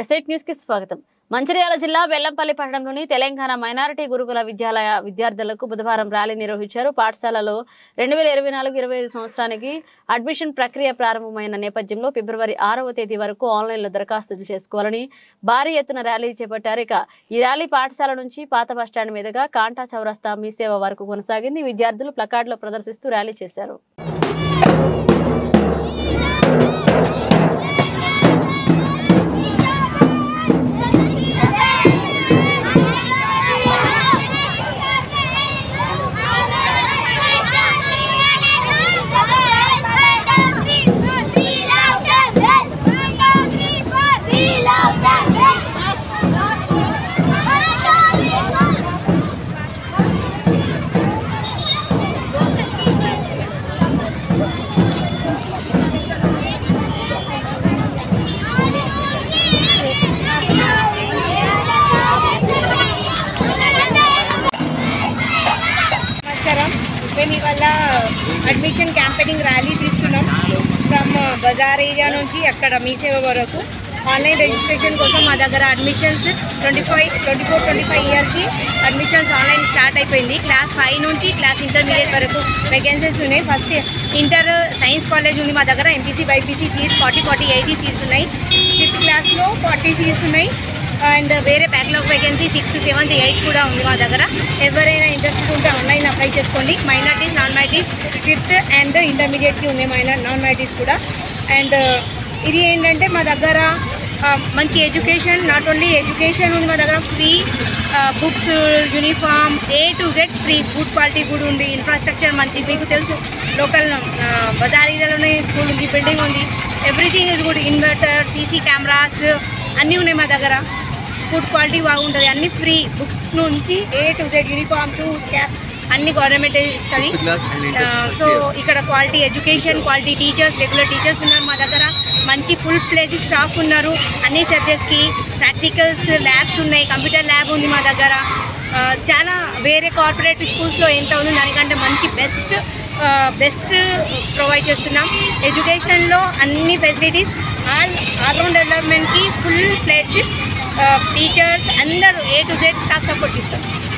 ఎస్ఐట్ news కి స్వాగతం. మంచిర్యాల జిల్లా వెల్లంపల్లి పట్టణంలోని తెలంగాణ మైనారిటీ గురుకుల విద్యాలయ విద్యార్థులకు బుధవారం ర్యాలీ నిర్వహించారు. పాఠశాలలో 2024-25 సంవత్సరానికి అడ్మిషన్ ప్రక్రియ ప్రారంభమైన నేపథ్యంలో ఫిబ్రవరి 6వ తేదీ వరకు ఆన్లైన్లో దరఖాస్తులు చేసుకోవాలని భారీ ఎత్తున ర్యాలీ చేపట్టారు. ఇక ఈ ర్యాలీ పాఠశాల నుంచి పాత బస్టాండ్ మీదుగా కాంటా చౌరస్తా మీ సేవ వరకు కొనసాగింది. విద్యార్థులు ప్లకార్డులు ప్రదర్శిస్తూ ర్యాలీ చేశారు. మేము ఇవాళ అడ్మిషన్ క్యాంపెయినింగ్ ర్యాలీ తీస్తున్నాం. ఫ్రమ్ బజార్ ఏరియా నుంచి అక్కడ మీ సేవ వరకు ఆన్లైన్ రిజిస్ట్రేషన్ కోసం మా దగ్గర అడ్మిషన్స్ 24-25 ఇయర్కి అడ్మిషన్స్ ఆన్లైన్ స్టార్ట్ అయిపోయింది. క్లాస్ 5 నుంచి క్లాస్ ఇంటర్మీడియట్ వరకు వేకెన్సీస్ ఉన్నాయి. ఫస్ట్ ఇంటర్ సైన్స్ కాలేజ్ ఉంది మా దగ్గర. ఎంపీసీ బైపీసీ సీట్స్ 40-80 సీట్స్ ఉన్నాయి. 5th క్లాస్లో 40 సీట్స్ ఉన్నాయి. అండ్ వేరే backlog vacancy 6th, 7th, 8th కూడా ఉంది మా దగ్గర. ఎవరైనా ఇంట్రెస్ట్ ఉంటే ఆన్లైన్ అప్లై చేసుకోండి. Minorities, non minorities 5th and ఇంటర్మీడియట్కి ఉన్నాయి నాన్ మైనారిటీస్ కూడా. అండ్ ఇది ఏంటంటే మా దగ్గర మంచి ఎడ్యుకేషన్, నాట్ ఓన్లీ ఎడ్యుకేషన్ ఉంది మా దగ్గర, free books, uniform A to Z free, food quality కూడా ఉంది. ఇన్ఫ్రాస్ట్రక్చర్ మంచి, మీకు తెలుసు లోకల్ బజార్ ఏరియాలోనే స్కూల్ ఉంది, బిల్డింగ్ ఉంది. Everything is good. Inverter, CC cameras అన్నీ ఉన్నాయి మా దగ్గర. ఫుడ్ క్వాలిటీ బాగుంటుంది, అన్నీ ఫ్రీ. బుక్స్ నుంచి A to Z, uniform, shoes, cap అన్ని గవర్నమెంట్ ఇస్తుంది. సో ఇక్కడ quality education, quality teachers, regular teachers ఉన్నారు మా దగ్గర. మంచి ఫుల్ ఫ్లెడ్జ్ స్టాఫ్ ఉన్నారు. అన్ని సబ్జెక్ట్స్కి ప్రాక్టికల్స్, ల్యాబ్స్ ఉన్నాయి. కంప్యూటర్ ల్యాబ్ ఉంది మా దగ్గర. చాలా వేరే కార్పొరేట్ స్కూల్స్లో ఎంత ఉంది దానికంటే మంచి బెస్ట్ ప్రొవైడ్ చేస్తున్నాం. ఎడ్యుకేషన్లో అన్ని ఫెసిలిటీస్, ఆల్రౌండ్ డెవలప్మెంట్కి ఫుల్ ఫ్లెడ్జ్ టీచర్స్ అందరూ A to Z staff support ఇస్తారు.